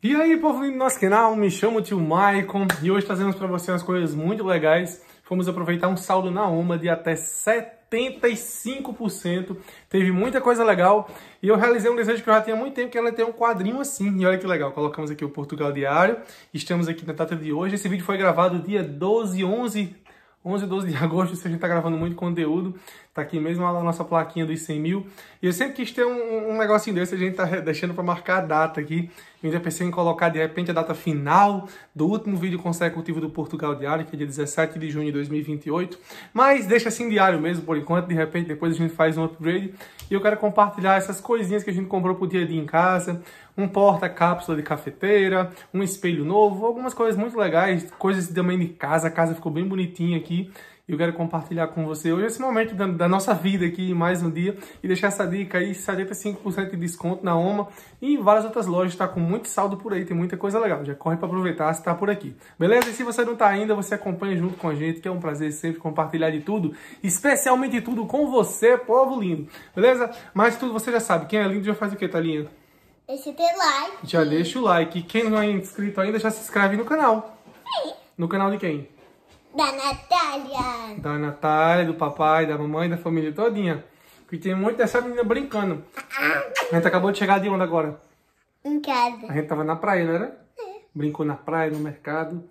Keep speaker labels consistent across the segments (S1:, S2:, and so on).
S1: E aí, povo lindo do nosso canal, me chamo o tio Maicon e hoje trazemos para vocês umas coisas muito legais. Fomos aproveitar um saldo na OMA de até 75%. Teve muita coisa legal e eu realizei um desejo que eu já tinha muito tempo, que era ter um quadrinho assim. E olha que legal, colocamos aqui o Portugal Diário. Estamos aqui na data de hoje. Esse vídeo foi gravado dia 12 de agosto, se a gente tá gravando muito conteúdo. Tá aqui mesmo a nossa plaquinha dos 100 mil. E eu sempre quis ter um negocinho desse, a gente tá deixando pra marcar a data aqui. Eu ainda pensei em colocar de repente a data final do último vídeo consecutivo do Portugal Diário, que é dia 17 de junho de 2028. Mas deixa assim diário mesmo, por enquanto. De repente depois a gente faz um upgrade. E eu quero compartilhar essas coisinhas que a gente comprou pro dia a dia em casa. Um porta-cápsula de cafeteira, um espelho novo, algumas coisas muito legais, coisas também de casa. A casa ficou bem bonitinha aqui. E eu quero compartilhar com você hoje esse momento da nossa vida aqui, mais um dia. E deixar essa dica aí, 75% de desconto na OMA. E em várias outras lojas, tá com muito saldo por aí, tem muita coisa legal. Já corre para aproveitar se tá por aqui. Beleza? E se você não tá ainda, você acompanha junto com a gente, que é um prazer sempre compartilhar de tudo. Especialmente tudo com você, povo lindo. Beleza? Mas tudo você já sabe, quem é lindo já faz o que, Thalinha?
S2: Deixa o teu like.
S1: Já deixa o like. E quem não é inscrito ainda, já se inscreve no canal.
S2: Sim.
S1: No canal de quem?
S2: Da Natália.
S1: Da Natália, do papai, da mamãe, da família todinha. Que tem muito dessa menina brincando. A gente acabou de chegar de onde agora?
S2: Em casa.
S1: A gente tava na praia, não era? Brincou na praia, no mercado.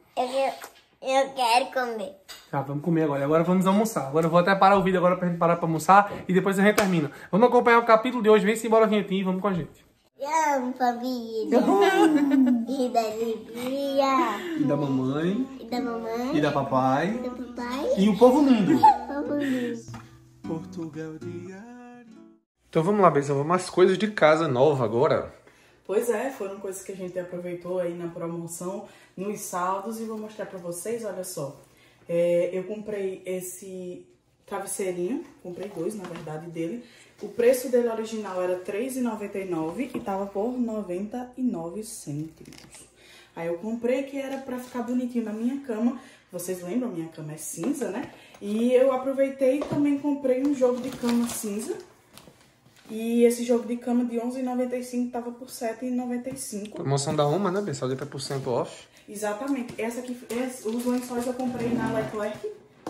S2: Eu quero comer.
S1: Tá, vamos comer agora. Agora vamos almoçar. Agora eu vou até parar o vídeo agora pra gente parar pra almoçar. E depois a gente termina. Vamos acompanhar o capítulo de hoje. Vem-se embora, vinhetinha, e vamos com a gente.
S2: Amo família. E da alegria.
S1: E da mamãe.
S2: E da mamãe.
S1: E da papai.
S2: E do papai.
S1: E o povo lindo.
S2: Vamos.
S1: Portugal Diário. Então vamos lá, Benção. Vamos às coisas de casa nova agora.
S3: Pois é, foram coisas que a gente aproveitou aí na promoção, nos saldos, e vou mostrar pra vocês, olha só. Eu comprei esse travesseirinho, comprei dois, na verdade, dele. O preço dele original era R$3,99 e tava por 99 cêntimos. Aí eu comprei, que era pra ficar bonitinho na minha cama. Vocês lembram, minha cama é cinza, né? E eu aproveitei e também comprei um jogo de cama cinza. E esse jogo de cama de R$11,95 tava por R$7,95.
S1: Promoção da OMA, né, Benção? 80% off. Exatamente.
S3: Os lençóis eu comprei na Leclerc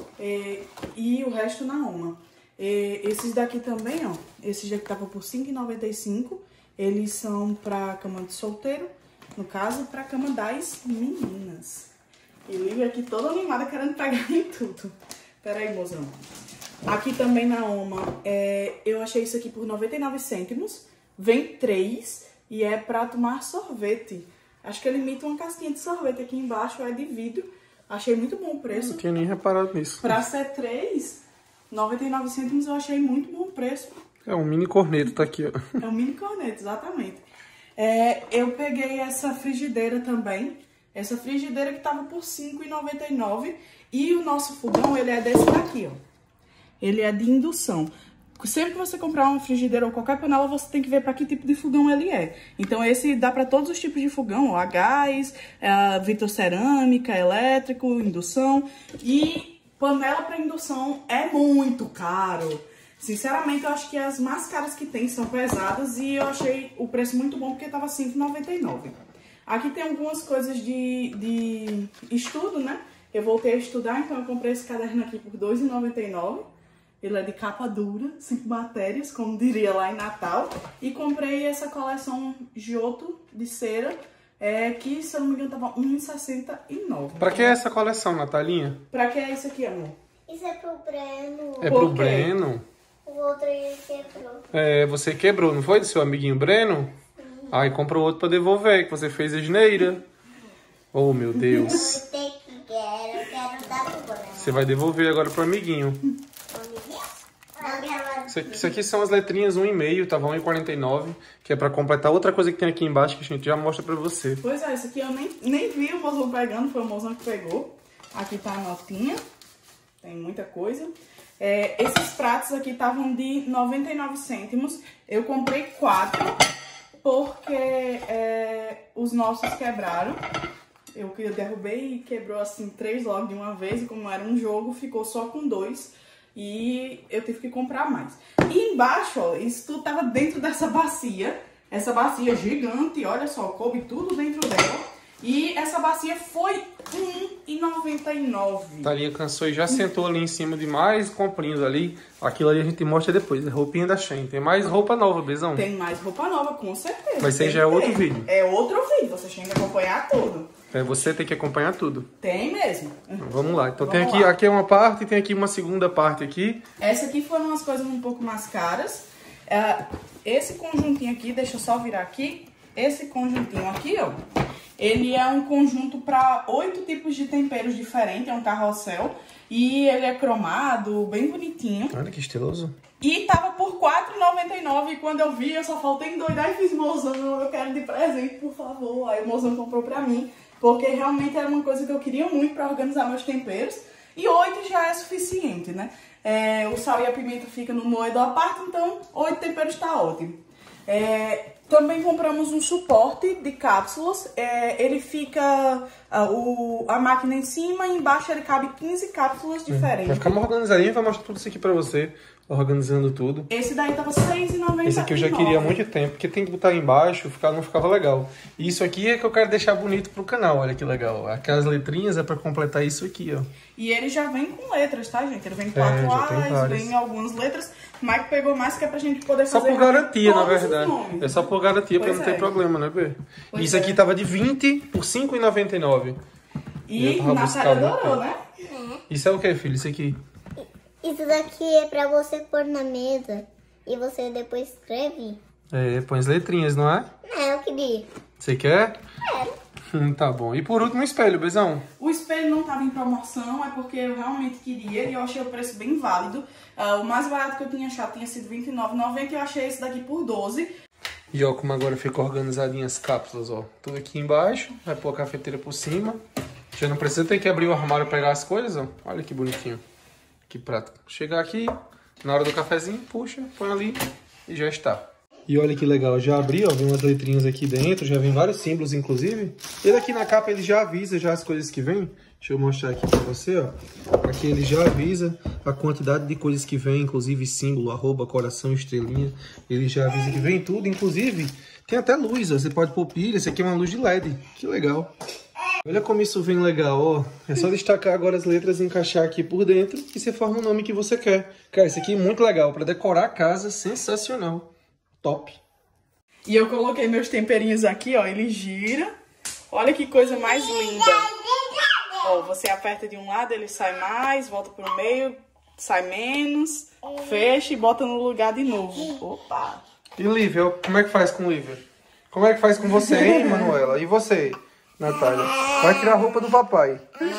S3: e o resto na OMA. Esses daqui também, ó. Esses daqui estavam por R$5,95. Eles são pra cama de solteiro, no caso, pra cama das meninas. E Lívia aqui toda animada querendo pegar em tudo. Pera aí, mozão. Aqui também na OMA, eu achei isso aqui por 99 cêntimos. Vem 3 e é pra tomar sorvete. Acho que ele imita uma casquinha de sorvete aqui embaixo, é de vidro. Achei muito bom o preço.
S1: Não tinha nem reparado nisso.
S3: Pra ser 3, 99 cêntimos eu achei muito bom o preço.
S1: É um mini corneto, tá aqui, ó.
S3: É um mini corneto, exatamente. Eu peguei essa frigideira também. Essa frigideira que tava por R$5,99. E o nosso fogão, ele é desse daqui, ó. Ele é de indução. Sempre que você comprar uma frigideira ou qualquer panela, você tem que ver para que tipo de fogão ele é. Então esse dá para todos os tipos de fogão, ó, a gás, vitrocerâmica, elétrico, indução. E panela para indução é muito caro. Sinceramente, eu acho que as mais caras que tem são pesadas e eu achei o preço muito bom porque tava R$5,99. Aqui tem algumas coisas de estudo, né? Eu voltei a estudar, então eu comprei esse caderno aqui por R$2,99. Ele é de capa dura, 5 matérias, como diria lá em Natal. E comprei essa coleção Giotto de cera, que, se eu não me engano, tava R$1,69.
S1: Pra que é essa coleção, Natalinha?
S3: Pra que é isso aqui, amor?
S2: Isso é pro Breno.
S1: É pro Breno?
S2: O outro ele quebrou.
S1: Você quebrou, não foi? Do seu amiguinho Breno? Aí comprou outro pra devolver, que você fez a geneira. Oh, meu Deus.
S2: Eu quero dar pro Breno.
S1: Você vai devolver agora pro amiguinho. Isso aqui são as letrinhas 1,5, tá? 1,49, que é pra completar outra coisa que tem aqui embaixo que a gente já mostra pra você.
S3: Pois é, isso aqui eu nem vi o mozão pegando, foi o mozão que pegou. Aqui tá a notinha, tem muita coisa. Esses pratos aqui estavam de 99 cêntimos. Eu comprei 4 porque os nossos quebraram. Eu derrubei e quebrou assim 3 logo de uma vez, e como era um jogo, ficou só com 2. E eu tive que comprar mais. E embaixo, ó, isso tudo tava dentro dessa bacia, Essa bacia gigante, olha só, coube tudo dentro dela. E essa bacia foi R$1,99.
S1: Thalia cansou e já sentou ali em cima de mais comprinhos ali. Aquilo ali a gente mostra depois, a roupinha da Shein. Tem mais roupa nova, Bezão?
S3: Tem mais roupa nova, com certeza.
S1: Mas esse já é outro vídeo.
S3: É outro vídeo, você tem que acompanhar tudo.
S1: É, você tem que acompanhar tudo.
S3: Tem mesmo.
S1: Vamos lá. Então
S3: Vamos
S1: tem
S3: lá.
S1: aqui é uma parte e tem aqui uma segunda parte aqui.
S3: Essa aqui foram umas coisas um pouco mais caras. Esse conjuntinho aqui, deixa eu só virar aqui. Esse conjuntinho aqui, ó. Ele é um conjunto para 8 tipos de temperos diferentes, é um carrossel. E ele é cromado, bem bonitinho.
S1: Olha que estiloso.
S3: E tava por R$4,99 e quando eu vi, eu só faltei endoidar e fiz, mozão, eu quero de presente, por favor. Aí o mozão comprou pra mim, porque realmente era uma coisa que eu queria muito pra organizar meus temperos. E 8 já é suficiente, né? O sal e a pimenta ficam no moedor à parte, então 8 temperos tá ótimo. Também compramos um suporte de cápsulas. Ele fica a máquina em cima e embaixo ele cabe 15 cápsulas diferentes.
S1: Vai ficar mais organizadinho, vai mostrar tudo isso aqui pra você, organizando tudo.
S3: Esse daí tava R$6,99.
S1: Esse aqui eu já queria há muito tempo, porque tem que botar embaixo, não ficava legal. E isso aqui é que eu quero deixar bonito pro canal, olha que legal. Aquelas letrinhas é pra completar isso aqui, ó.
S3: E ele já vem com letras, tá, gente? Ele vem com
S1: já tem
S3: A's,
S1: várias.
S3: vem algumas letras. O Mike pegou mais que é pra gente poder
S1: Só
S3: fazer
S1: por garantia, na
S3: todos os
S1: verdade.
S3: nomes.
S1: É só por garantia, porque
S3: Pois
S1: não tem
S3: é.
S1: problema, né, Bê?
S3: Pois
S1: Isso aqui
S3: é.
S1: tava de 20 por R$5,99.
S3: E
S1: Eu tava
S3: Natália
S1: buscando
S3: adorou,
S1: aqui.
S3: né?
S1: Isso é o que, filho? Isso aqui?
S2: Isso daqui é pra você pôr na mesa e você depois escreve.
S1: Põe as letrinhas, não é?
S2: Não, eu queria.
S1: Você quer? Tá bom. E por último, o espelho, Bezão.
S3: O espelho não tava em promoção, é porque eu realmente queria e eu achei o preço bem válido. O mais barato que eu tinha achado tinha sido R$29,90 e eu achei esse daqui por R$12.
S1: E ó, como agora ficou organizadinho as cápsulas, ó. Tudo aqui embaixo, vai pôr a cafeteira por cima. Já não precisa ter que abrir o armário e pegar as coisas, ó. Olha que bonitinho. Que prático. Chegar aqui, na hora do cafezinho, puxa, põe ali e já está. E olha que legal, já abri, ó, vem umas letrinhas aqui dentro, já vem vários símbolos, inclusive. Ele aqui na capa, ele já avisa já as coisas que vem. Deixa eu mostrar aqui pra você, ó. Aqui ele já avisa a quantidade de coisas que vem, inclusive símbolo, arroba, coração, estrelinha. Ele já avisa que vem tudo, inclusive tem até luz, ó. Você pode pôr pilha, esse aqui é uma luz de LED. Que legal. Olha como isso vem legal, ó. É só destacar agora as letras e encaixar aqui por dentro e você forma o nome que você quer. Cara, isso aqui é muito legal, pra decorar a casa, sensacional. Top.
S3: E eu coloquei meus temperinhos aqui, ó, ele gira. Olha que coisa mais linda. Ó, você aperta de um lado, ele sai mais, volta pro meio, sai menos, fecha e bota no lugar de novo. Opa!
S1: E Lívia, como é que faz com Lívia? Como é que faz com você, hein, Manuela? E você, Natália? Vai tirar a roupa do papai.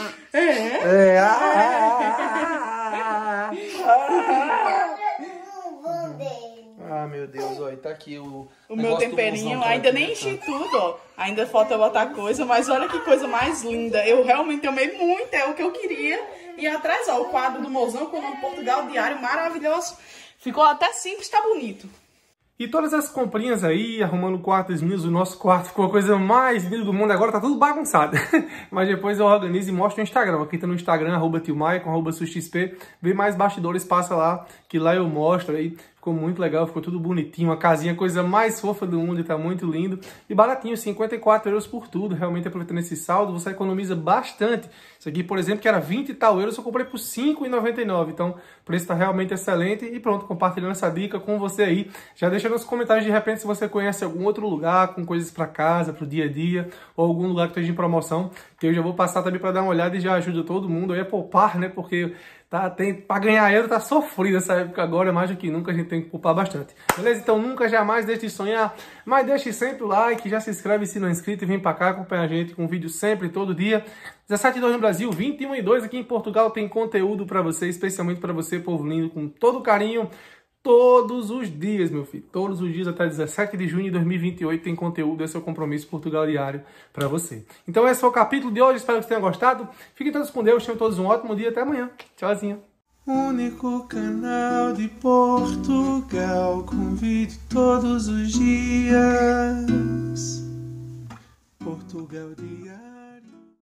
S1: Ah, meu Deus, ó, e tá aqui o
S3: O meu temperinho, ainda nem enchi tudo, ó. Ainda falta botar coisa, mas olha que coisa mais linda. Eu realmente amei muito, é o que eu queria. E atrás, ó, o quadro do mozão com o nome Portugal Diário, maravilhoso. Ficou até simples, tá bonito.
S1: E todas as comprinhas aí, arrumando quartos meus, o nosso quarto ficou a coisa mais linda do mundo. Agora tá tudo bagunçado. Mas depois eu organizo e mostro no Instagram. Aqui tá no Instagram, @tiomaicon, @suxp. Vê mais bastidores, passa lá, que lá eu mostro aí. Ficou muito legal, ficou tudo bonitinho. A casinha, coisa mais fofa do mundo e tá muito lindo. E baratinho, 54 euros por tudo. Realmente, aproveitando esse saldo, você economiza bastante. Isso aqui, por exemplo, que era 20 e tal euros, eu comprei por 5,99. Então, o preço tá realmente excelente. E pronto, compartilhando essa dica com você aí. Já deixa nos comentários, de repente, se você conhece algum outro lugar com coisas pra casa, pro dia a dia, ou algum lugar que esteja em promoção, que eu já vou passar também pra dar uma olhada e já ajuda todo mundo aí a poupar, né? Porque pra ganhar euro tá sofrido essa época agora, mais do que nunca a gente tem que poupar bastante. Beleza? Então nunca jamais deixe de sonhar, mas deixe sempre o like, já se inscreve se não é inscrito e vem pra cá acompanhar a gente com vídeo sempre, todo dia. 17,2 no Brasil, 21,2 aqui em Portugal, tem conteúdo pra você, especialmente pra você, povo lindo, com todo carinho. Todos os dias, meu filho. Todos os dias até 17 de junho de 2028 tem conteúdo. Esse é o Compromisso Portugal Diário para você. Então esse foi o capítulo de hoje. Espero que vocês tenham gostado. Fiquem todos com Deus. Tenham todos um ótimo dia. Até amanhã. Tchauzinho. Único canal de Portugal com vídeo todos os dias. Portugal Diário.